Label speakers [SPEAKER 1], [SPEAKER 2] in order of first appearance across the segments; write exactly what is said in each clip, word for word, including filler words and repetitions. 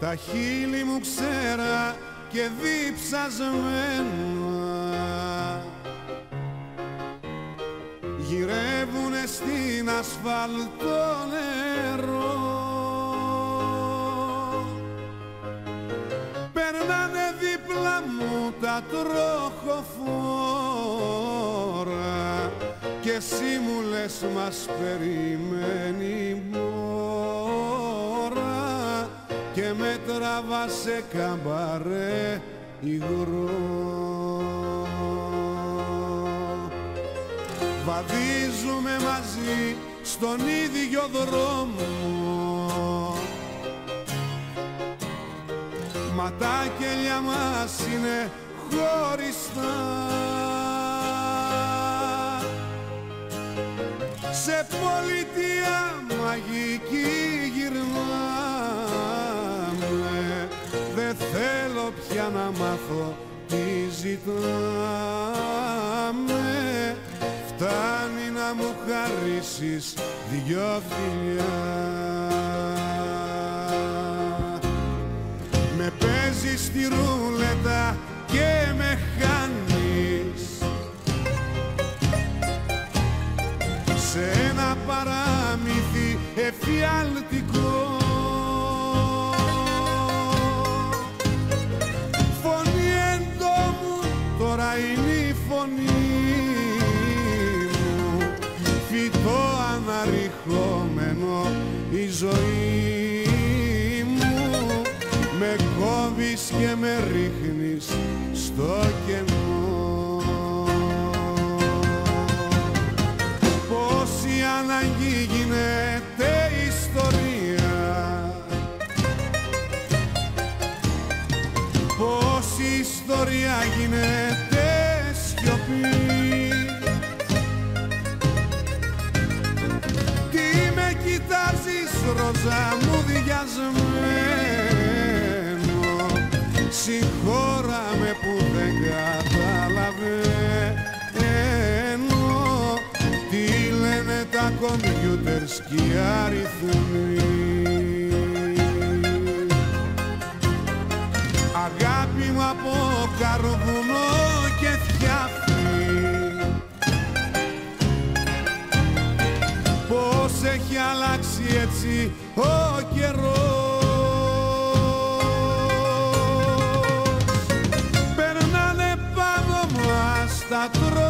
[SPEAKER 1] τα χείλη μου ξέρα και διψασμένα γυρεύουνε στην ασφαλτό νερό. Περνάνε δίπλα μου τα τροχοφόρα και εσύ μου λες μας περιμένει μόρα και με τραβάς σε καμπαρέ υγρό. Βαδίζουμε μαζί στον ίδιο δρόμο, μα τα κελιά μας είναι χωριστά. Σε πολιτεία μαγική γυρνάμε, δεν θέλω πια να μάθω τι ζητάμε. Φτάνει να μου χαρίσεις δυο φιλιά. Με παίζεις στη ρούλετα και με χάνεις σε ένα παράμυθι εφιαλτικό. Φωνή εντόμου τώρα είναι η φωνή μου, φυτό αναρριχόμενο η ζωή μου. Με κόβεις και με ρίχνεις στο κενό. Πόση ανάγκη γίνεται ιστορία, πόση ιστορία γίνεται σιωπή. Τι με κοιτάζεις ρόζα μου διασμένο, συγχώραμε που δεν καταλαβαίνω τι λένε τα κομπιούτερς κι οι αριθμοί. Αγάπη μου από καρβουνό και φτιάχνει, πως έχει αλλάξει έτσι ο καιρός. Περνάνε πάνω μας τα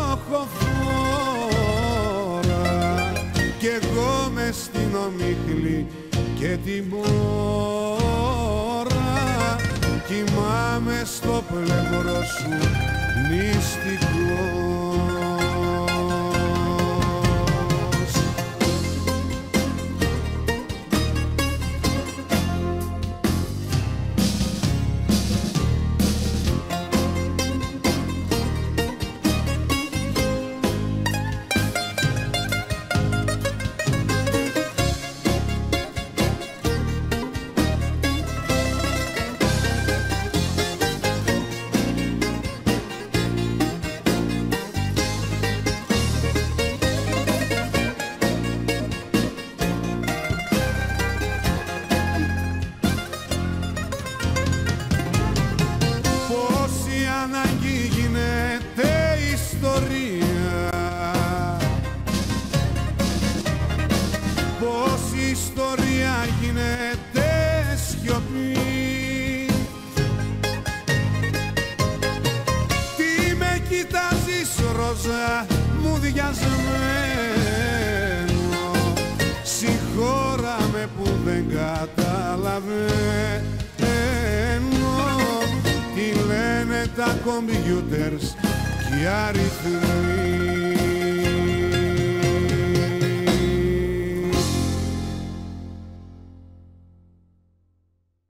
[SPEAKER 1] τροχοφόρα κι εγώ μες στην ομίχλη και την μόρα κοιμάμαι στο πλευρό σου νηστικός. Ανάγκη γίνεται ιστορία, πως η ιστορία γίνεται σιωπή. Τι με κοιτάζεις ρόζα μου διασμένο, συγχώραμε που δεν καταλαβαίνω τι λένε τα κομπιούτερς κι οι αριθμοί.